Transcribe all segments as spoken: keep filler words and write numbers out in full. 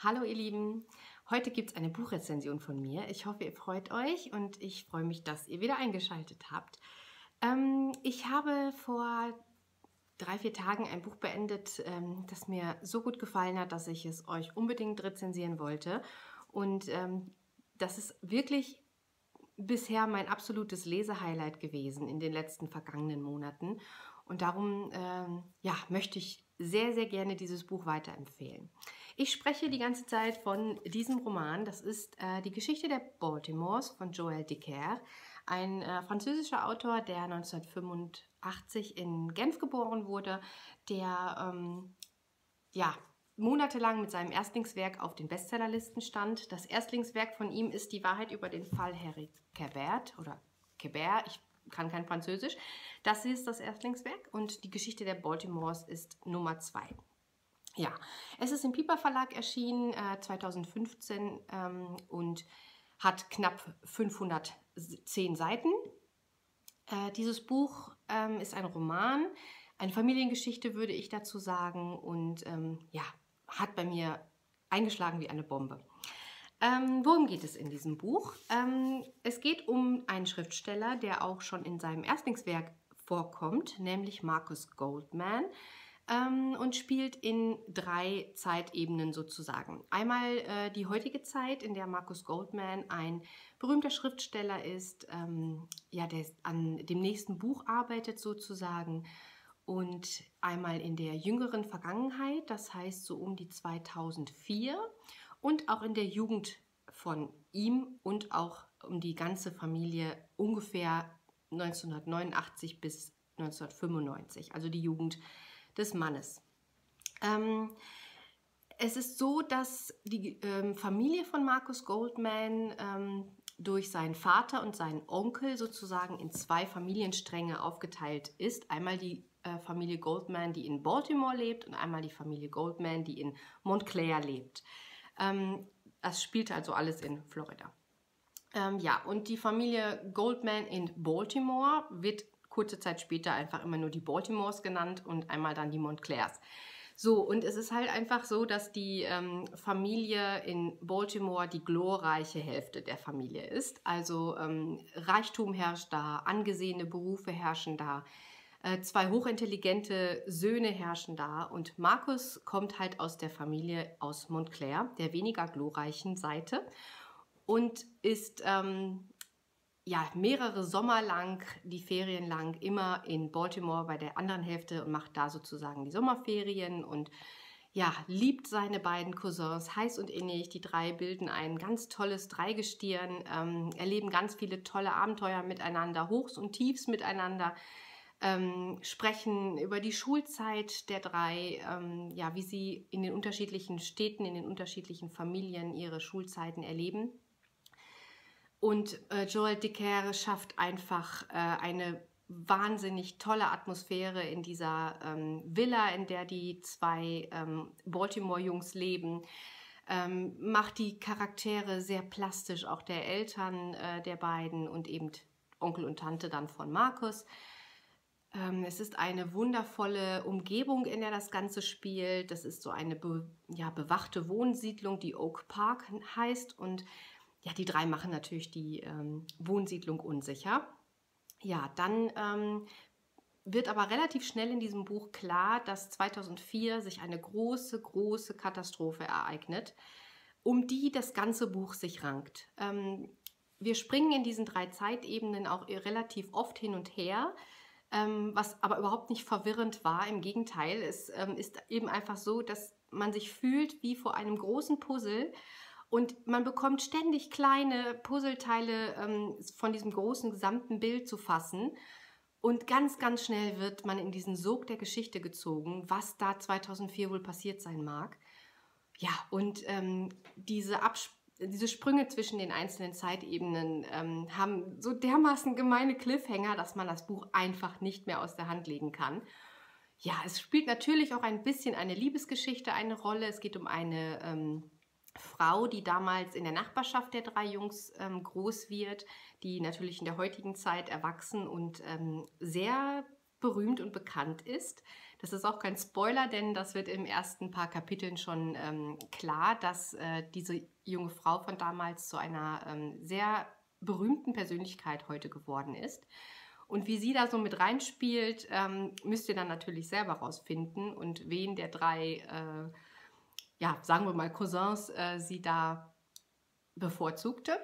Hallo ihr Lieben, heute gibt es eine Buchrezension von mir. Ich hoffe, ihr freut euch und ich freue mich, dass ihr wieder eingeschaltet habt. Ähm, ich habe vor drei, vier Tagen ein Buch beendet, ähm, das mir so gut gefallen hat, dass ich es euch unbedingt rezensieren wollte. Und ähm, das ist wirklich bisher mein absolutes Lesehighlight gewesen in den letzten vergangenen Monaten. Und darum ähm, ja, möchte ich sehr, sehr gerne dieses Buch weiterempfehlen. Ich spreche die ganze Zeit von diesem Roman. Das ist äh, die Geschichte der Baltimores von Joël Dicker, ein äh, französischer Autor, der neunzehnhundertfünfundachtzig in Genf geboren wurde, der ähm, ja, monatelang mit seinem Erstlingswerk auf den Bestsellerlisten stand. Das Erstlingswerk von ihm ist Die Wahrheit über den Fall Harry Quebert oder Quebert, ich kann kein Französisch. Das ist das Erstlingswerk und die Geschichte der Baltimores ist Nummer zwei. Ja, es ist im Piper Verlag erschienen äh, zweitausendfünfzehn ähm, und hat knapp fünfhundertzehn Seiten. Äh, dieses Buch ähm, ist ein Roman, eine Familiengeschichte würde ich dazu sagen und ähm, ja, hat bei mir eingeschlagen wie eine Bombe. Ähm, worum geht es in diesem Buch? Ähm, es geht um einen Schriftsteller, der auch schon in seinem Erstlingswerk vorkommt, nämlich Marcus Goldman, ähm, und spielt in drei Zeitebenen sozusagen. Einmal äh, die heutige Zeit, in der Marcus Goldman ein berühmter Schriftsteller ist, ähm, ja, der an dem nächsten Buch arbeitet sozusagen. Und einmal in der jüngeren Vergangenheit, das heißt so um die zweitausendvier, und auch in der Jugend von ihm und auch um die ganze Familie ungefähr neunzehnhundertneunundachtzig bis neunzehnhundertfünfundneunzig, also die Jugend des Mannes. Ähm, es ist so, dass die ähm, Familie von Marcus Goldman ähm, durch seinen Vater und seinen Onkel sozusagen in zwei Familienstränge aufgeteilt ist. Einmal die äh, Familie Goldman, die in Baltimore lebt, und einmal die Familie Goldman, die in Montclair lebt. Ähm, das spielte also alles in Florida. Ähm, ja, und die Familie Goldman in Baltimore wird kurze Zeit später einfach immer nur die Baltimores genannt und einmal dann die Montclairs. So, und es ist halt einfach so, dass die ähm, Familie in Baltimore die glorreiche Hälfte der Familie ist. Also ähm, Reichtum herrscht da, angesehene Berufe herrschen da, äh, zwei hochintelligente Söhne herrschen da, und Marcus kommt halt aus der Familie aus Montclair, der weniger glorreichen Seite, und ist ähm, ja, mehrere Sommer lang, die Ferien lang, immer in Baltimore bei der anderen Hälfte und macht da sozusagen die Sommerferien und ja, liebt seine beiden Cousins heiß und innig. Die drei bilden ein ganz tolles Dreigestirn, ähm, erleben ganz viele tolle Abenteuer miteinander, Hochs und Tiefs miteinander, ähm, sprechen über die Schulzeit der drei, ähm, ja, wie sie in den unterschiedlichen Städten, in den unterschiedlichen Familien ihre Schulzeiten erleben. Und äh, Joël Dicker schafft einfach äh, eine wahnsinnig tolle Atmosphäre in dieser ähm, Villa, in der die zwei ähm, Baltimore-Jungs leben. Ähm, macht die Charaktere sehr plastisch, auch der Eltern äh, der beiden und eben Onkel und Tante dann von Marcus. Ähm, es ist eine wundervolle Umgebung, in der das Ganze spielt. Das ist so eine be ja, bewachte Wohnsiedlung, die Oak Park heißt, und ja, die drei machen natürlich die ähm, Wohnsiedlung unsicher. Ja, dann ähm, wird aber relativ schnell in diesem Buch klar, dass zweitausendvier sich eine große, große Katastrophe ereignet, um die das ganze Buch sich rankt. Ähm, wir springen in diesen drei Zeitebenen auch relativ oft hin und her, ähm, was aber überhaupt nicht verwirrend war. Im Gegenteil, es ähm, ist eben einfach so, dass man sich fühlt wie vor einem großen Puzzle. Und man bekommt ständig kleine Puzzleteile ähm, von diesem großen gesamten Bild zu fassen. Und ganz, ganz schnell wird man in diesen Sog der Geschichte gezogen, was da zweitausendvier wohl passiert sein mag. Ja, und ähm, diese, diese Sprünge zwischen den einzelnen Zeitebenen ähm, haben so dermaßen gemeine Cliffhanger, dass man das Buch einfach nicht mehr aus der Hand legen kann. Ja, es spielt natürlich auch ein bisschen eine Liebesgeschichte eine Rolle. Es geht um eine ähm, Frau, die damals in der Nachbarschaft der drei Jungs ähm, groß wird, die natürlich in der heutigen Zeit erwachsen und ähm, sehr berühmt und bekannt ist. Das ist auch kein Spoiler, denn das wird im ersten paar Kapiteln schon ähm, klar, dass äh, diese junge Frau von damals zu einer ähm, sehr berühmten Persönlichkeit heute geworden ist. Und wie sie da so mit reinspielt, ähm, müsst ihr dann natürlich selber rausfinden und wen der drei, äh, ja, sagen wir mal Cousins, äh, sie da bevorzugte.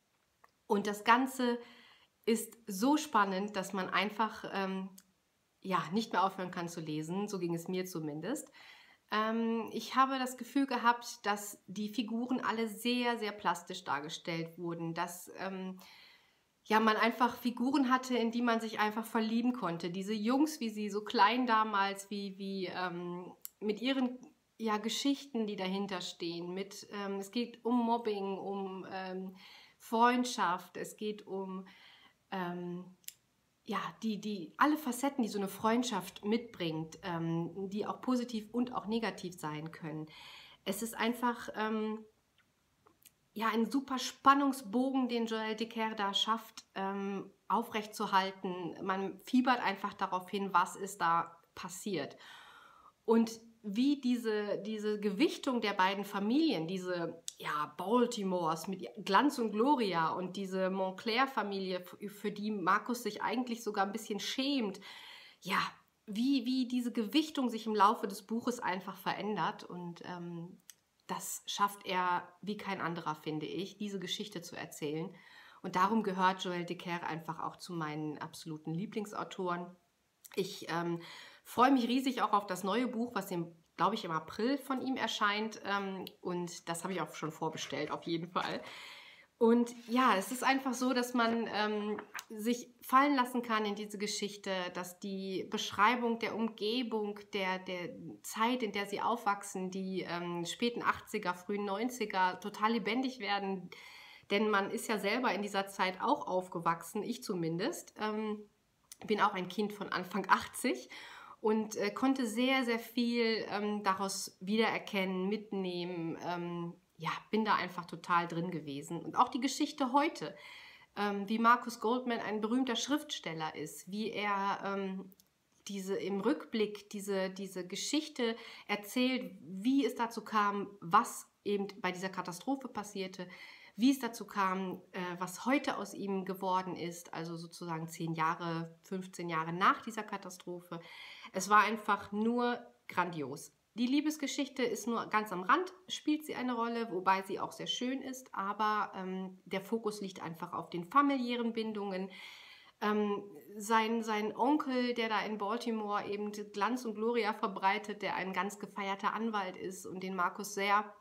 Und das Ganze ist so spannend, dass man einfach ähm, ja, nicht mehr aufhören kann zu lesen. So ging es mir zumindest. Ähm, ich habe das Gefühl gehabt, dass die Figuren alle sehr, sehr plastisch dargestellt wurden, dass ähm, ja, man einfach Figuren hatte, in die man sich einfach verlieben konnte. Diese Jungs, wie sie so klein damals, wie, wie ähm, mit ihren ja, Geschichten, die dahinter stehen. Mit, ähm, es geht um Mobbing, um ähm, Freundschaft, es geht um ähm, ja, die, die, alle Facetten, die so eine Freundschaft mitbringt, ähm, die auch positiv und auch negativ sein können. Es ist einfach ähm, ja, ein super Spannungsbogen, den Joël Dicker da schafft, ähm, aufrechtzuerhalten. Man fiebert einfach darauf hin, was ist da passiert. Und wie diese, diese Gewichtung der beiden Familien, diese ja, Baltimores mit Glanz und Gloria und diese Montclair-Familie, für die Markus sich eigentlich sogar ein bisschen schämt, ja, wie, wie diese Gewichtung sich im Laufe des Buches einfach verändert. Und ähm, das schafft er wie kein anderer, finde ich, diese Geschichte zu erzählen. Und darum gehört Joël Dicker einfach auch zu meinen absoluten Lieblingsautoren. Ich ähm, freue mich riesig auch auf das neue Buch, was, glaube ich, im April von ihm erscheint. Ähm, und das habe ich auch schon vorbestellt, auf jeden Fall. Und ja, es ist einfach so, dass man ähm, sich fallen lassen kann in diese Geschichte, dass die Beschreibung der Umgebung, der, der Zeit, in der sie aufwachsen, die ähm, späten achtziger, frühen neunziger, total lebendig werden. Denn man ist ja selber in dieser Zeit auch aufgewachsen, ich zumindest. Ähm, bin auch ein Kind von Anfang achtzig und äh, konnte sehr, sehr viel ähm, daraus wiedererkennen, mitnehmen. Ähm, ja, bin da einfach total drin gewesen. Und auch die Geschichte heute, ähm, wie Marcus Goldman ein berühmter Schriftsteller ist, wie er ähm, diese im Rückblick diese, diese Geschichte erzählt, wie es dazu kam, was eben bei dieser Katastrophe passierte, wie es dazu kam, äh, was heute aus ihm geworden ist, also sozusagen zehn Jahre, fünfzehn Jahre nach dieser Katastrophe. Es war einfach nur grandios. Die Liebesgeschichte ist nur ganz am Rand, spielt sie eine Rolle, wobei sie auch sehr schön ist, aber ähm, der Fokus liegt einfach auf den familiären Bindungen. Ähm, sein, sein Onkel, der da in Baltimore eben Glanz und Gloria verbreitet, der ein ganz gefeierter Anwalt ist und den Markus sehr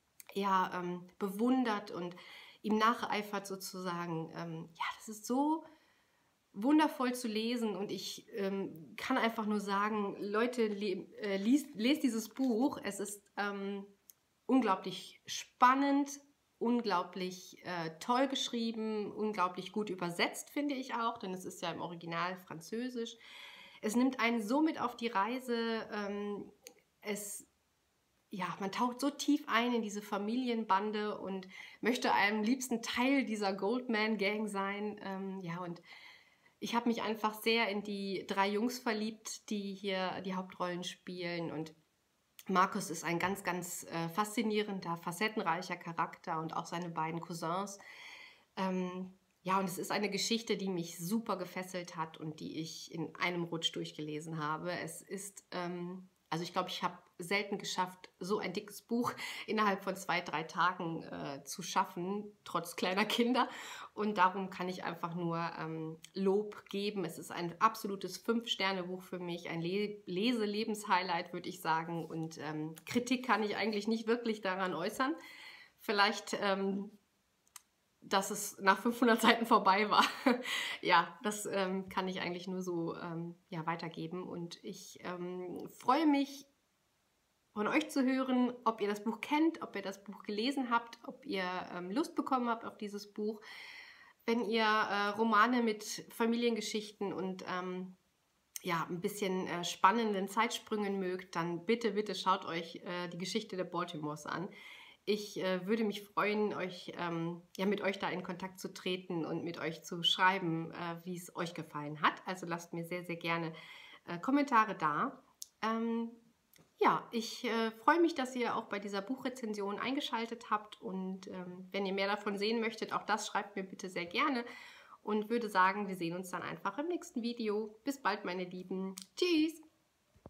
ja, ähm, bewundert und ihm nacheifert sozusagen. Ähm, ja, das ist so wundervoll zu lesen und ich ähm, kann einfach nur sagen, Leute, le äh, liest, lest dieses Buch. Es ist ähm, unglaublich spannend, unglaublich äh, toll geschrieben, unglaublich gut übersetzt, finde ich auch, denn es ist ja im Original französisch. Es nimmt einen so mit auf die Reise, ähm, es ja, man taucht so tief ein in diese Familienbande und möchte am liebsten Teil dieser Goldman-Gang sein. Ähm, ja, und ich habe mich einfach sehr in die drei Jungs verliebt, die hier die Hauptrollen spielen. Und Markus ist ein ganz, ganz äh, faszinierender, facettenreicher Charakter und auch seine beiden Cousins. Ähm, ja, und es ist eine Geschichte, die mich super gefesselt hat und die ich in einem Rutsch durchgelesen habe. Es ist, ähm, also ich glaube, ich habe selten geschafft, so ein dickes Buch innerhalb von zwei, drei Tagen äh, zu schaffen, trotz kleiner Kinder. Und darum kann ich einfach nur ähm, Lob geben. Es ist ein absolutes Fünf-Sterne-Buch für mich, ein Le Lese-Lebenshighlight, würde ich sagen. Und ähm, Kritik kann ich eigentlich nicht wirklich daran äußern. Vielleicht ähm, dass es nach fünfhundert Seiten vorbei war. Ja, das ähm, kann ich eigentlich nur so ähm, ja, weitergeben. Und ich ähm, freue mich, von euch zu hören, ob ihr das Buch kennt, ob ihr das Buch gelesen habt, ob ihr ähm, Lust bekommen habt auf dieses Buch. Wenn ihr äh, Romane mit Familiengeschichten und ähm, ja, ein bisschen äh, spannenden Zeitsprüngen mögt, dann bitte, bitte schaut euch äh, die Geschichte der Baltimores an. Ich äh, würde mich freuen, euch, ähm, ja, mit euch da in Kontakt zu treten und mit euch zu schreiben, äh, wie es euch gefallen hat. Also lasst mir sehr, sehr gerne äh, Kommentare da. Ähm, ja, ich äh, freue mich, dass ihr auch bei dieser Buchrezension eingeschaltet habt und ähm, wenn ihr mehr davon sehen möchtet, auch das schreibt mir bitte sehr gerne und würde sagen, wir sehen uns dann einfach im nächsten Video. Bis bald, meine Lieben. Tschüss!